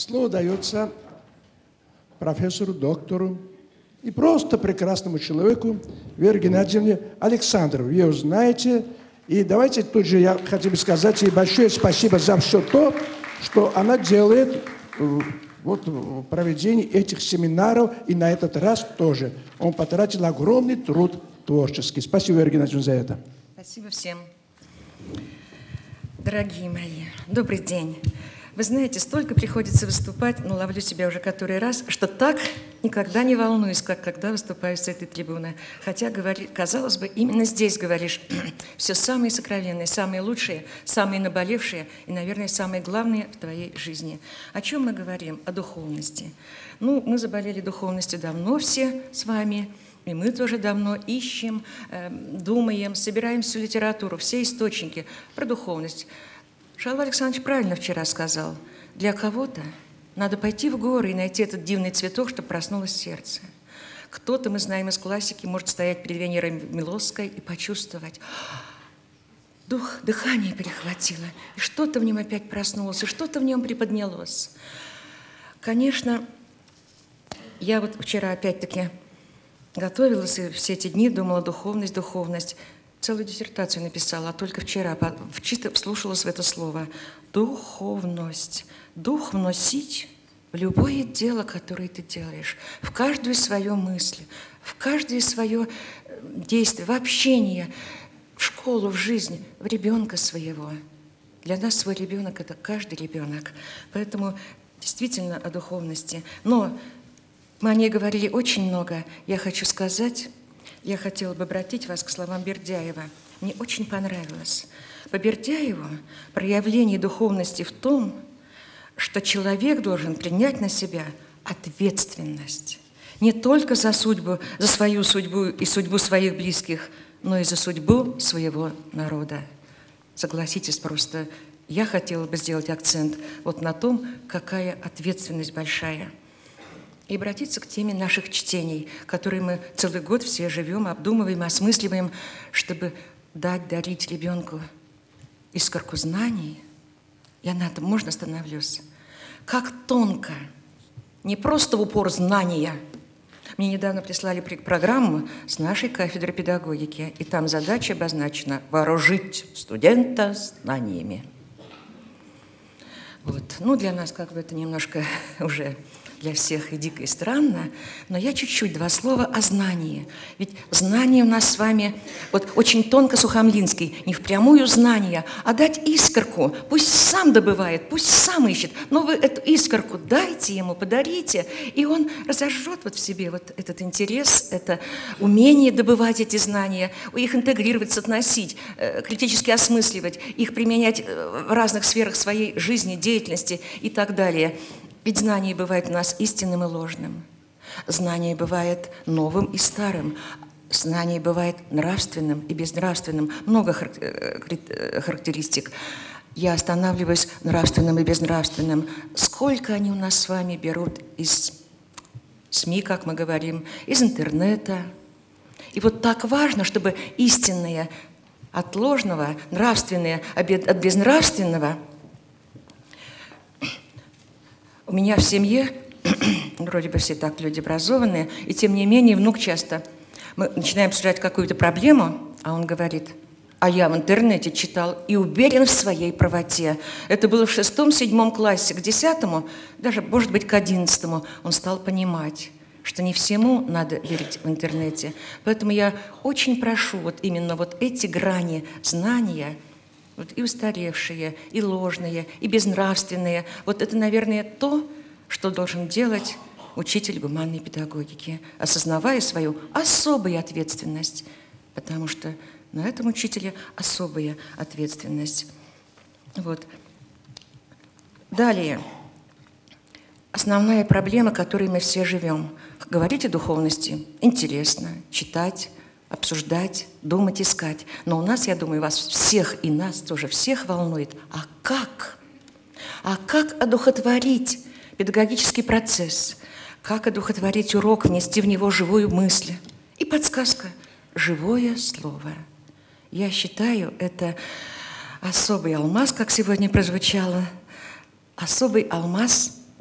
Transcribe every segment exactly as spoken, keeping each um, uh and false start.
слово дается профессору, доктору и просто прекрасному человеку Вере Геннадьевне Александровой. Вы ее знаете. И давайте тут же я хотел бы сказать ей большое спасибо за все то, что она делает вот, в проведении этих семинаров. И на этот раз тоже. Он потратил огромный труд творческий. Спасибо, Вера Геннадьевна, за это. Спасибо всем. Дорогие мои, добрый день. Вы знаете, столько приходится выступать, но ловлю себя уже который раз, что так никогда не волнуюсь, как когда выступаю с этой трибуны. Хотя, говори, казалось бы, именно здесь говоришь все самое сокровенное, самое лучшее, самое наболевшее и, наверное, самое главное в твоей жизни. О чем мы говорим? О духовности. Ну, мы заболели духовностью давно все с вами, и мы тоже давно ищем, э, думаем, собираем всю литературу, все источники про духовность. Шаул Александрович правильно вчера сказал, для кого-то надо пойти в горы и найти этот дивный цветок, чтобы проснулось сердце. Кто-то, мы знаем из классики, может стоять перед Венерой Милосской и почувствовать, дух, дыхание перехватило, и что-то в нем опять проснулось, и что-то в нем приподнялось. Конечно, я вот вчера опять-таки готовилась и все эти дни думала, духовность, духовность. Целую диссертацию написала, а только вчера чисто вслушалась в это слово. Духовность. Дух вносить в любое дело, которое ты делаешь, в каждую свою мысль, в каждое свое действие, в общение, в школу, в жизнь, в ребенка своего. Для нас свой ребенок – это каждый ребенок. Поэтому действительно о духовности. Но мы о ней говорили очень много. Я хочу сказать... Я хотела бы обратить вас к словам Бердяева. Мне очень понравилось. По Бердяеву проявление духовности в том, что человек должен принять на себя ответственность не только за судьбу, за свою судьбу и судьбу своих близких, но и за судьбу своего народа. Согласитесь просто, я хотела бы сделать акцент вот на том, какая ответственность большая. И обратиться к теме наших чтений, которые мы целый год все живем, обдумываем, осмысливаем, чтобы дать, дарить ребенку искорку знаний. Я на этом, можно остановлюсь? Как тонко, не просто в упор знания. Мне недавно прислали программу с нашей кафедры педагогики, и там задача обозначена – вооружить студента знаниями. Вот. Ну, для нас как бы это немножко уже... для всех и дико, и странно, но я чуть-чуть два слова о знании. Ведь знание у нас с вами, вот очень тонко Сухомлинский, не впрямую знание, а дать искорку. Пусть сам добывает, пусть сам ищет, но вы эту искорку дайте ему, подарите, и он разожжет вот в себе вот этот интерес, это умение добывать эти знания, их интегрировать, соотносить, критически осмысливать, их применять в разных сферах своей жизни, деятельности и так далее. Ведь знание бывает у нас истинным и ложным. Знание бывает новым и старым. Знание бывает нравственным и безнравственным. Много характеристик. Я останавливаюсь нравственным и безнравственным. Сколько они у нас с вами берут из СМИ, как мы говорим, из интернета. И вот так важно, чтобы истинное от ложного, нравственное от безнравственного. У меня в семье, вроде бы все так люди образованные, и тем не менее внук часто, мы начинаем обсуждать какую-то проблему, а он говорит, а я в интернете читал и уверен в своей правоте. Это было в шестом-седьмом классе, к десятому, даже, может быть, к одиннадцатому он стал понимать, что не всему надо верить в интернете. Поэтому я очень прошу вот именно вот эти грани знания, вот и устаревшие, и ложные, и безнравственные. Вот это, наверное, то, что должен делать учитель гуманной педагогики, осознавая свою особую ответственность, потому что на этом учителе особая ответственность. Вот. Далее. Основная проблема, которой мы все живем. Говорить о духовности интересно, читать, обсуждать, думать, искать. Но у нас, я думаю, вас всех и нас тоже всех волнует. А как? А как одухотворить педагогический процесс? Как одухотворить урок, внести в него живую мысль? И подсказка – живое слово. Я считаю, это особый алмаз, как сегодня прозвучало, особый алмаз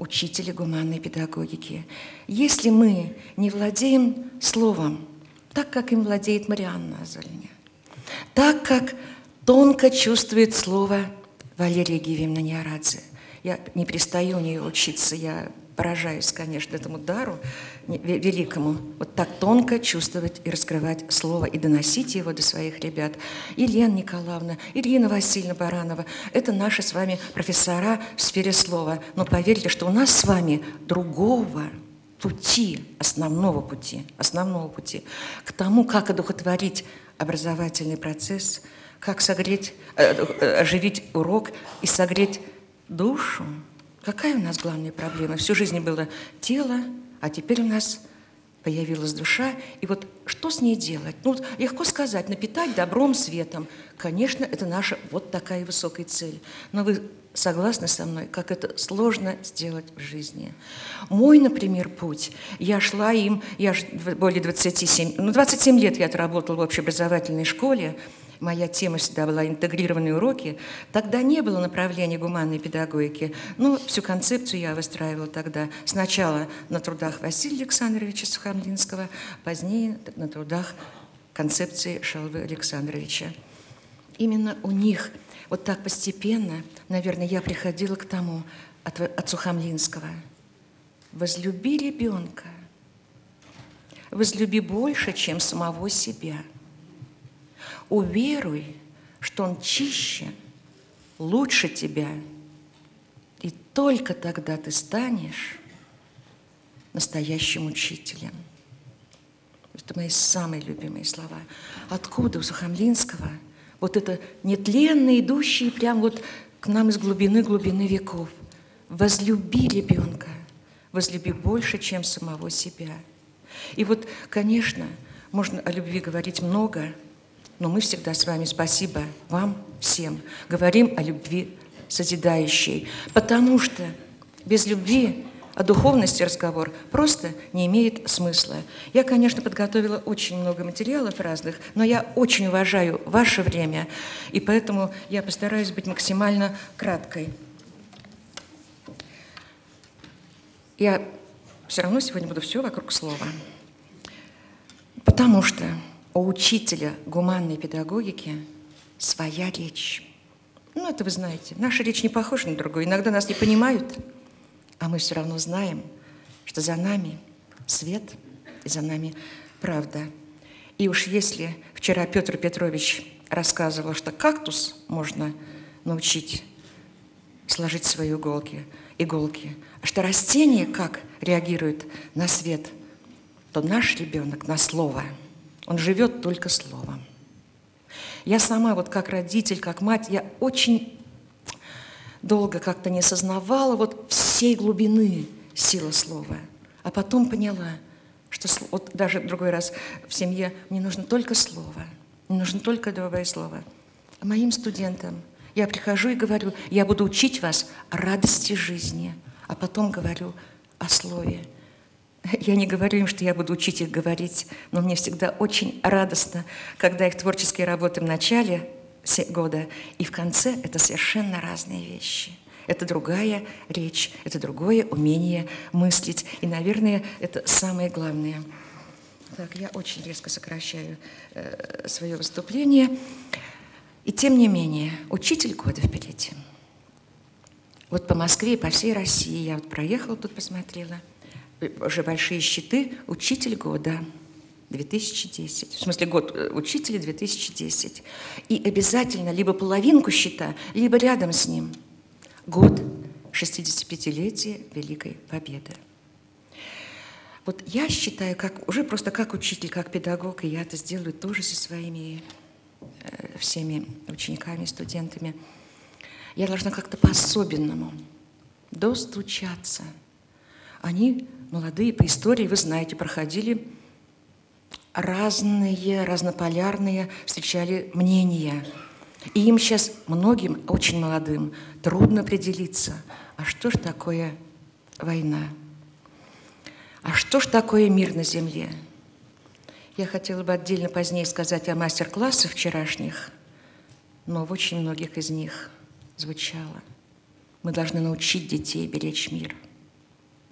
учители гуманной педагогики. Если мы не владеем словом, так, как им владеет Марианна Азольня, так, как тонко чувствует слово Валерия Гивиевна Неорадзе. Я не перестаю у нее учиться, я поражаюсь, конечно, этому дару великому. Вот так тонко чувствовать и раскрывать слово, и доносить его до своих ребят. Елена Николаевна, Ирина Васильевна Баранова – это наши с вами профессора в сфере слова. Но поверьте, что у нас с вами другого пути, основного пути, основного пути к тому, как одухотворить образовательный процесс, как согреть, э, оживить урок и согреть душу. Какая у нас главная проблема? Всю жизнь было тело, а теперь у нас появилась душа. И вот что с ней делать? Ну, легко сказать, напитать добром, светом. Конечно, это наша вот такая высокая цель. Но вы согласны со мной, как это сложно сделать в жизни? Мой, например, путь, я шла им, я же более двадцати семи, ну, двадцать семь лет я отработала в общеобразовательной школе. Моя тема всегда была интегрированные уроки. Тогда не было направления гуманной педагогики. Но всю концепцию я выстраивала тогда. Сначала на трудах Василия Александровича Сухомлинского, позднее на трудах концепции Шалвы Александровича. Именно у них вот так постепенно, наверное, я приходила к тому от, от Сухомлинского. Возлюби ребенка. Возлюби больше, чем самого себя. Уверуй, что он чище, лучше тебя, и только тогда ты станешь настоящим учителем. Это мои самые любимые слова. Откуда у Сухомлинского вот это нетленно идущее прямо вот к нам из глубины-глубины веков? Возлюби ребенка, возлюби больше, чем самого себя. И вот, конечно, можно о любви говорить много, но мы всегда с вами, спасибо вам всем, говорим о любви созидающей, потому что без любви о духовности разговор просто не имеет смысла. Я, конечно, подготовила очень много материалов разных, но я очень уважаю ваше время, и поэтому я постараюсь быть максимально краткой. Я все равно сегодня буду все вокруг слова, потому что у учителя гуманной педагогики своя речь. Ну, это вы знаете. Наша речь не похожа на другую. Иногда нас не понимают, а мы все равно знаем, что за нами свет и за нами правда. И уж если вчера Петр Петрович рассказывал, что кактус можно научить сложить свои иголки, иголки, а что растение как реагирует на свет, то наш ребенок на слово – он живет только словом. Я сама, вот как родитель, как мать, я очень долго как-то не осознавала вот всей глубины силы слова. А потом поняла, что вот даже в другой раз в семье мне нужно только слово, мне нужно только доброе слово. А моим студентам я прихожу и говорю, я буду учить вас радости жизни, а потом говорю о слове. Я не говорю им, что я буду учить их говорить, но мне всегда очень радостно, когда их творческие работы в начале года и в конце – это совершенно разные вещи. Это другая речь, это другое умение мыслить. И, наверное, это самое главное. Так, я очень резко сокращаю э, свое выступление. И тем не менее, учитель года впереди. Вот по Москве и по всей России я вот проехала тут, посмотрела. Уже большие щиты «Учитель года две тысячи десять». В смысле, год учителя две тысячи десять. И обязательно либо половинку щита, либо рядом с ним год шестидесятипятилетия Великой Победы. Вот я считаю, как, уже просто как учитель, как педагог, и я это сделаю тоже со своими э, всеми учениками, студентами, я должна как-то по-особенному достучаться. Они, молодые, по истории, вы знаете, проходили разные, разнополярные, встречали мнения. И им сейчас, многим, очень молодым, трудно определиться, а что ж такое война? А что ж такое мир на земле? Я хотела бы отдельно позднее сказать о мастер-классах вчерашних, но в очень многих из них звучало: мы должны научить детей беречь мир.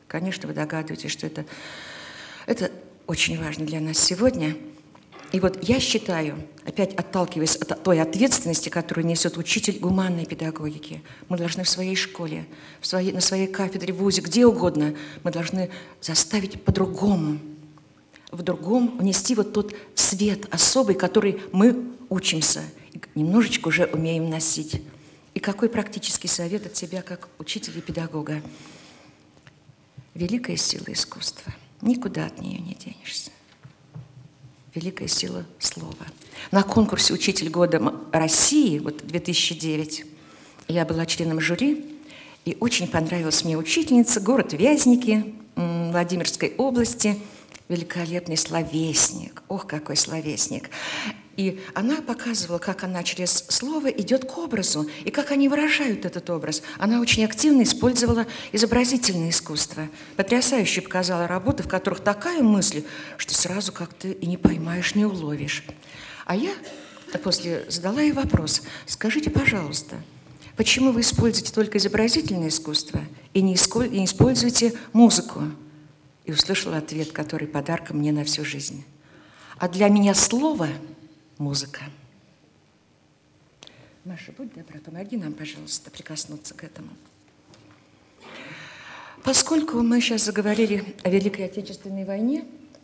Конечно, вы догадываетесь, что это, это очень важно для нас сегодня. И вот я считаю, опять отталкиваясь от той ответственности, которую несет учитель гуманной педагогики, мы должны в своей школе, в своей, на своей кафедре, в вузе, где угодно, мы должны заставить по-другому, в другом внести вот тот свет особый, который мы учимся, немножечко уже умеем носить. И какой практический совет от себя, как учителя и педагога? Великая сила искусства. Никуда от нее не денешься. Великая сила слова. На конкурсе «Учитель года России» вот две тысячи девятый я была членом жюри, и очень понравилась мне учительница, город Вязники, Владимирской области, великолепный словесник. Ох, какой словесник! И она показывала, как она через слово идет к образу, и как они выражают этот образ. Она очень активно использовала изобразительное искусство. Потрясающе показала работы, в которых такая мысль, что сразу как-то и не поймаешь, не уловишь. А я после задала ей вопрос. Скажите, пожалуйста, почему вы используете только изобразительное искусство и не используете музыку? И услышала ответ, который подарком мне на всю жизнь. А для меня слово – музыка. Маша, будь добра, помоги нам, пожалуйста, прикоснуться к этому. Поскольку мы сейчас заговорили о Великой Отечественной войне,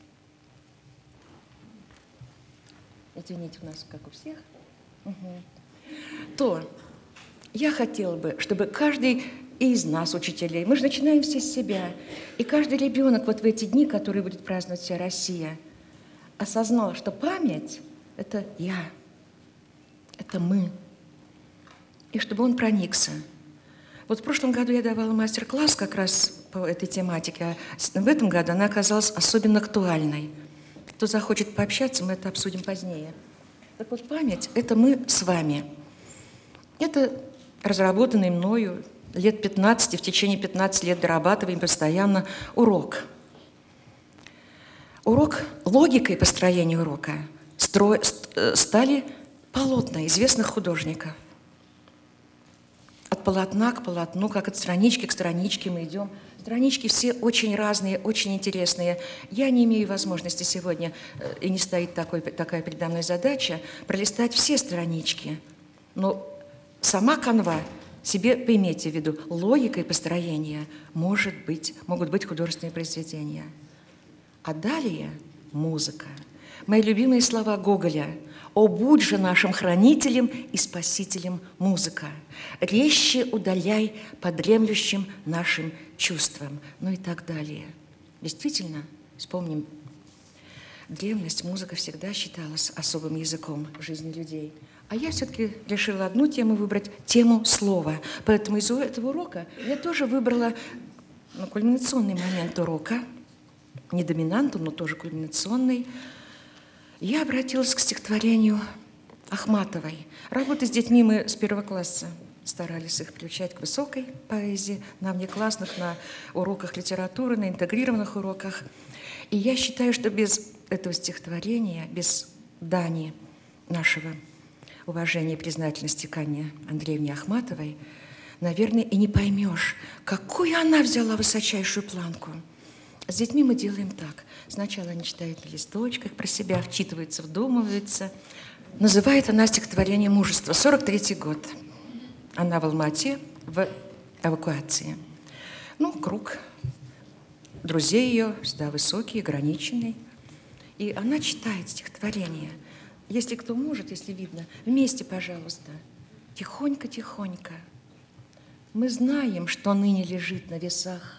извините, у нас как у всех, угу. то я хотела бы, чтобы каждый из нас, учителей, мы же начинаем все с себя, и каждый ребенок вот в эти дни, которые будет праздновать вся Россия, осознал, что память – это я, это мы, и чтобы он проникся. Вот в прошлом году я давала мастер-класс как раз по этой тематике, а в этом году она оказалась особенно актуальной. Кто захочет пообщаться, мы это обсудим позднее. Так вот, память – это мы с вами. Это разработанный мною лет пятнадцать, в течение пятнадцати лет дорабатываем постоянно урок. Урок, логикой построения урока стро, стали полотна известных художников. От полотна к полотну, как от странички к страничке мы идем. Странички все очень разные, очень интересные. Я не имею возможности сегодня, и не стоит такой, такая передо мной задача, пролистать все странички. Но сама канва, себе поимейте в виду, логикой построения может быть, могут быть художественные произведения. А далее музыка. Мои любимые слова Гоголя. «О, будь же нашим хранителем и спасителем музыка! Резче удаляй по дремлющим нашим чувствам». Ну и так далее. Действительно, вспомним, древность, музыка всегда считалась особым языком в жизни людей. А я все-таки решила одну тему выбрать, тему слова. Поэтому из этого урока я тоже выбрала ну, кульминационный момент урока, не доминанту, но тоже кульминационный. Я обратилась к стихотворению Ахматовой. Работы с детьми мы с первого класса старались их приучать к высокой поэзии, на внеклассных, на уроках литературы, на интегрированных уроках. И я считаю, что без этого стихотворения, без дани нашего уважения и признательности к Анне Андреевне Ахматовой, наверное, и не поймешь, какую она взяла высочайшую планку. С детьми мы делаем так. Сначала они читают на листочках про себя, вчитываются, вдумываются. Называет она стихотворение «Мужество». сорок третий год. Она в Алма-Ате в эвакуации. Ну, круг друзей ее, всегда высокий, ограниченный. И она читает стихотворение. Если кто может, если видно, вместе, пожалуйста. Тихонько-тихонько. Мы знаем, что ныне лежит на весах.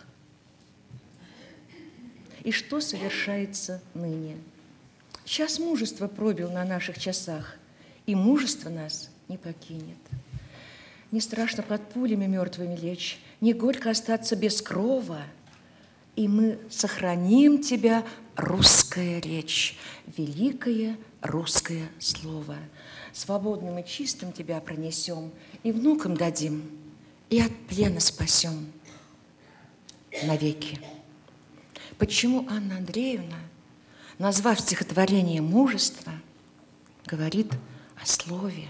И что совершается ныне. Сейчас мужество пробил на наших часах, и мужество нас не покинет. Не страшно под пулями мертвыми лечь, не горько остаться без крова, и мы сохраним тебя, русская речь, великое русское слово. Свободным и чистым тебя пронесем, и внукам дадим, и от плена спасем навеки. Почему Анна Андреевна, назвав стихотворение «Мужество», говорит о слове,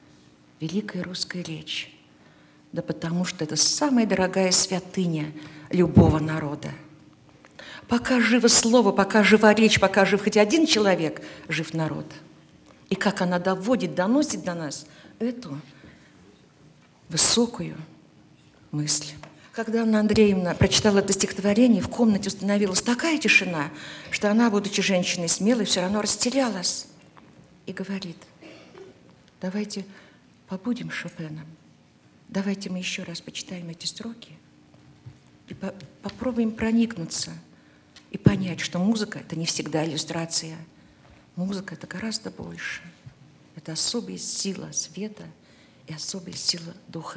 великая русская речь? Да потому что это самая дорогая святыня любого народа. Пока живо слово, пока жива речь, пока жив хоть один человек, жив народ. И как она доводит, доносит до нас эту высокую мысль. Когда Анна Андреевна прочитала это стихотворение, в комнате установилась такая тишина, что она, будучи женщиной смелой, все равно растерялась. И говорит: давайте побудем Шопеном, давайте мы еще раз почитаем эти строки и по попробуем проникнуться и понять, что музыка – это не всегда иллюстрация. Музыка – это гораздо больше. Это особая сила света и особая сила духа.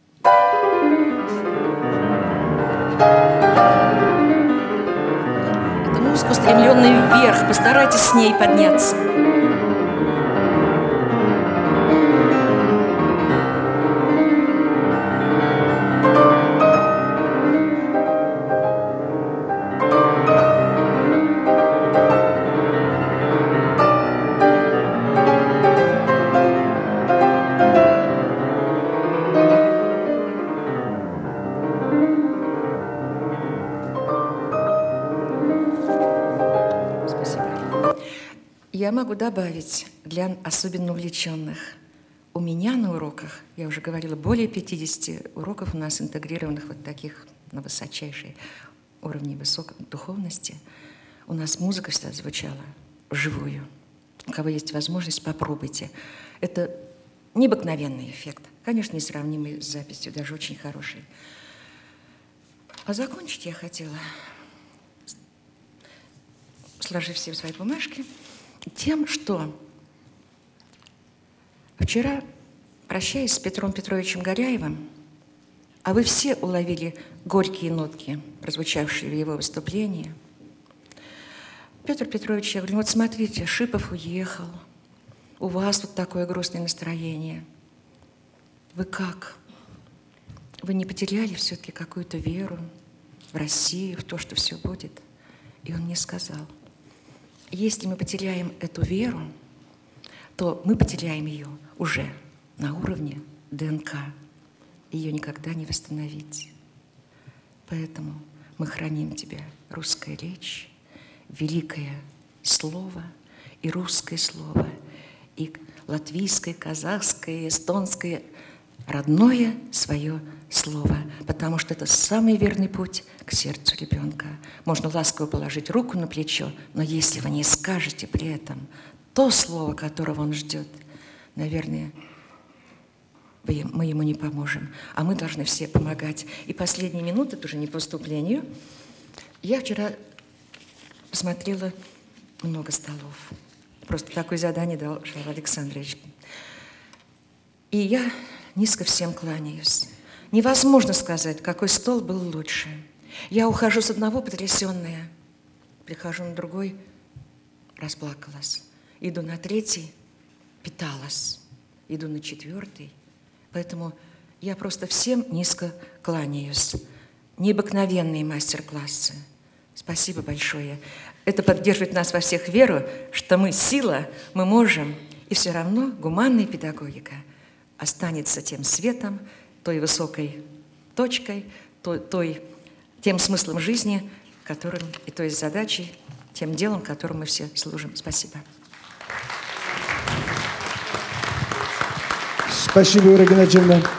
Это музыка, устремленная вверх. Постарайтесь с ней подняться. Я могу добавить для особенно увлеченных. У меня на уроках, я уже говорила, более пятидесяти уроков у нас интегрированных вот таких на высочайшей уровне высокой духовности. У нас музыка всегда звучала вживую. У кого есть возможность, попробуйте. Это необыкновенный эффект. Конечно, несравнимый с записью, даже очень хороший. А закончить я хотела, сложив все свои бумажки, тем, что вчера, прощаясь с Петром Петровичем Горяевым, а вы все уловили горькие нотки, прозвучавшие в его выступлении, Петр Петрович, я говорю: вот смотрите, Шипов уехал, у вас вот такое грустное настроение. Вы как? Вы не потеряли все-таки какую-то веру в Россию, в то, что все будет? И он мне сказал: если мы потеряем эту веру, то мы потеряем ее уже на уровне ДНК. Ее никогда не восстановить. Поэтому мы храним тебя, русская речь, великое слово и русское слово, и латвийское, казахское, эстонское, родное свое слово, потому что это самый верный путь к сердцу ребенка. Можно ласково положить руку на плечо, но если вы не скажете при этом то слово, которого он ждет, наверное, мы ему не поможем. А мы должны все помогать. И последние минуты, тоже не по выступлению, я вчера посмотрела много столов. Просто такое задание дал Шалва Александрович. И я низко всем кланяюсь. Невозможно сказать, какой стол был лучше. Я ухожу с одного потрясенная, прихожу на другой, расплакалась. Иду на третий, питалась. Иду на четвертый. Поэтому я просто всем низко кланяюсь. Необыкновенные мастер-классы. Спасибо большое. Это поддерживает нас во всех веру, что мы сила, мы можем. И все равно гуманная педагогика останется тем светом, той высокой точкой, той, той, тем смыслом жизни, которым, и той задачей, тем делом, которым мы все служим. Спасибо. Спасибо, Ира Геннадьевна.